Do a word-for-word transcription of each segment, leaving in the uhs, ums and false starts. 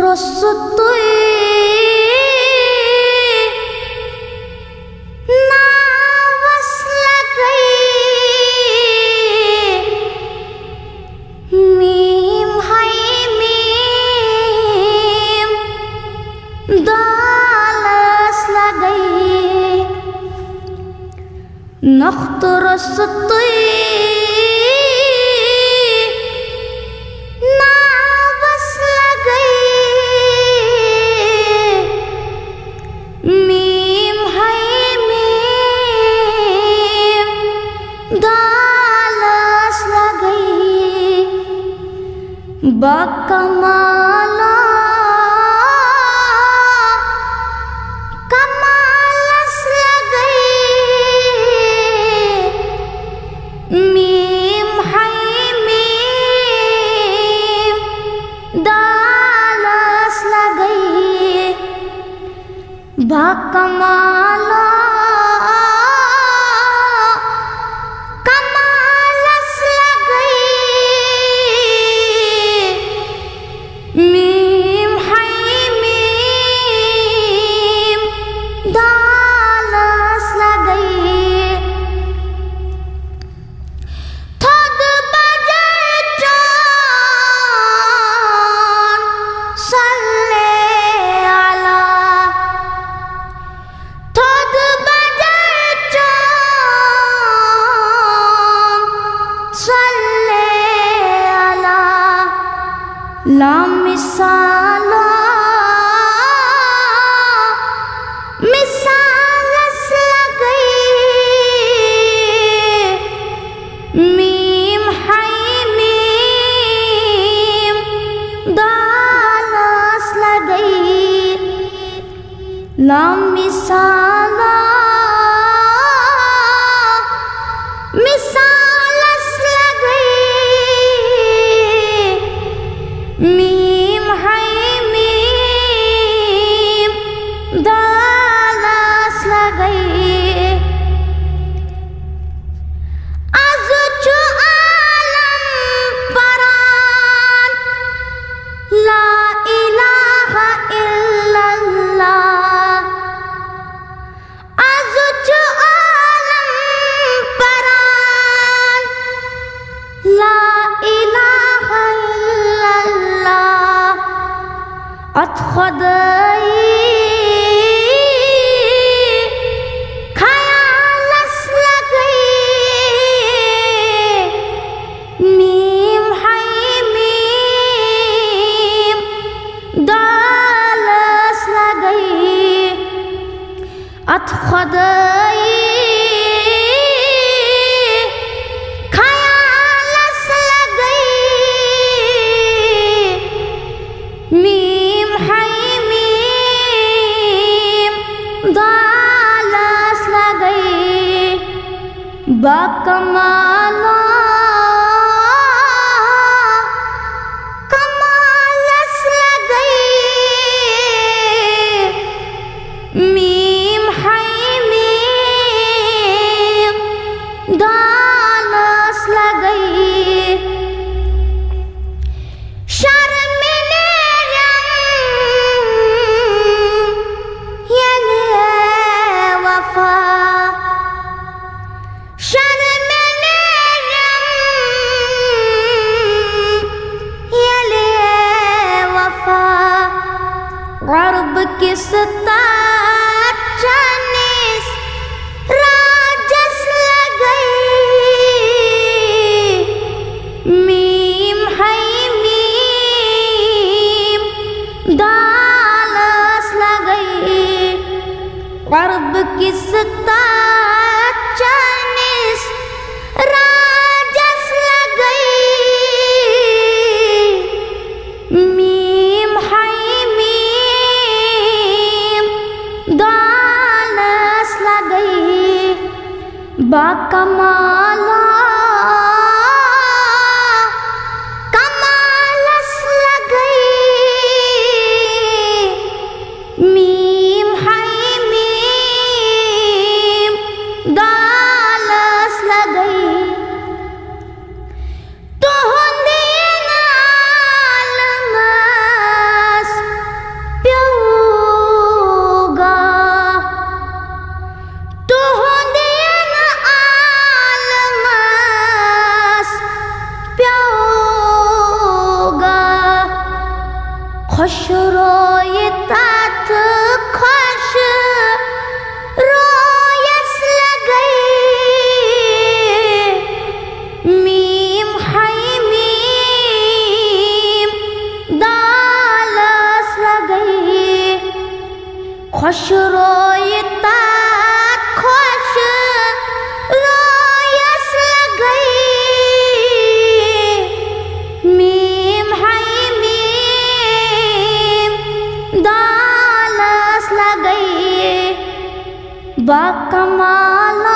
रसतोय नावस लगई मीम हाय मीम दालस लगई नख्त रसतोय बकमाला कमालस लगई मीम हाय मीम दालस लगई बकमाला ला मिसाला मिसालस लगई मीम हाय मीम दालस लगई ला मिसाला मिसालस मीम हाय मीम दालस लगई अज़ुचु आलम परान ला इलाहा इल्लल्लाह अज़ुचु आलम परान ला इलाहा अतखदई खयालस लगई मीम हाय मीम दालस लगई अतखदई खयालस लगई मीम हाय मीम दालस लगई बकमाला कमालस लगई मीम हाय मीम दालस लगई ग़र्ब किस ताचनिस राजस लगई मीम हाय मीम दालस लगई ग़र्ब किस ताचनिस राजस लगई मीम हाय दालस लगई बकमाला कमालस लगई मीम हाय मीम दालस लगई तो खुश रोयता खुश रोयस लगई मीम हाय मीम दालस लगई बाकमाला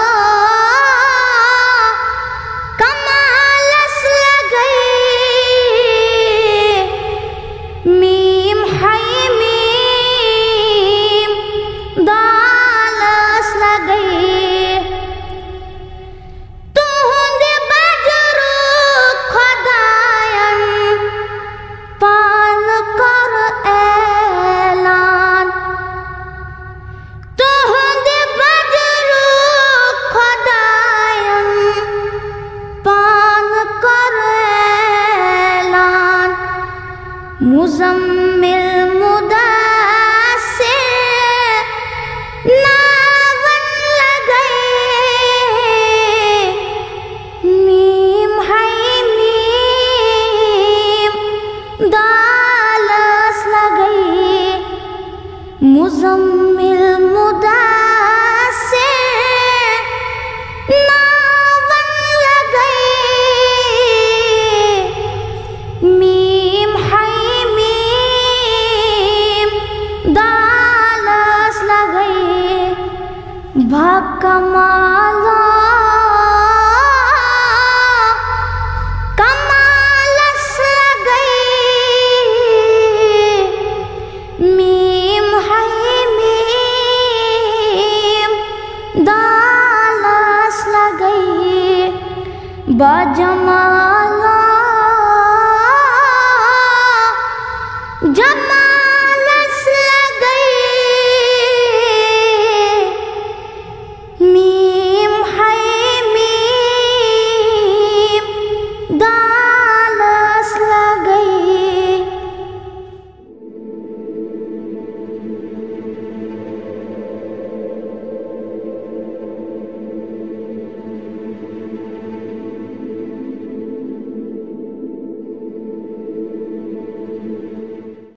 कमालस लगई मीम हाय मीम दालस लगई तुहंदे बजरू खुदायन पान कर ऐलान तुहंदे बजरू खुदायन पान कर ऐलान मुज़म्मिल मुदास्सिर नावन लगई मीम हाय मीम दालस लगई मुज़म्मिल मुदास्सिर नावन लगई मीम हाय मीम दालस लगई बाकमाला कमालस लगई मीम हाय मीम दालस लगई बाजमाला जब